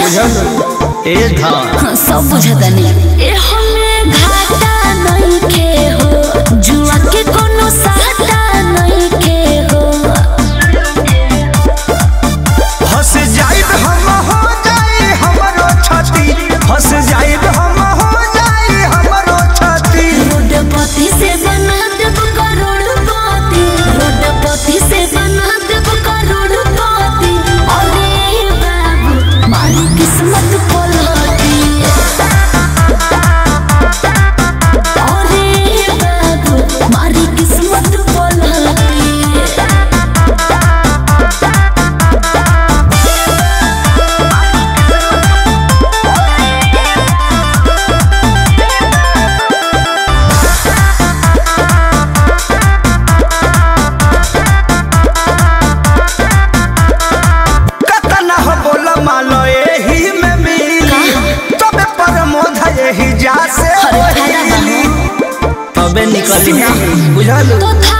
ए धान सब बुझता नहीं ए हमें घाटा नहीं के हो जुआ के कोनो साटा नहीं के हो हंस जाइब हम हो जाई हमरो छाती हंस जाइब हम हो जाई हमरो छाती रोडपति से बना देब करोड़पति रोडपति से बना देब करोड़पति अरे बाबू मारी किस्मत पलटी अरे बाबू मारी किस्मत पलटी तबे निकली बुझल तो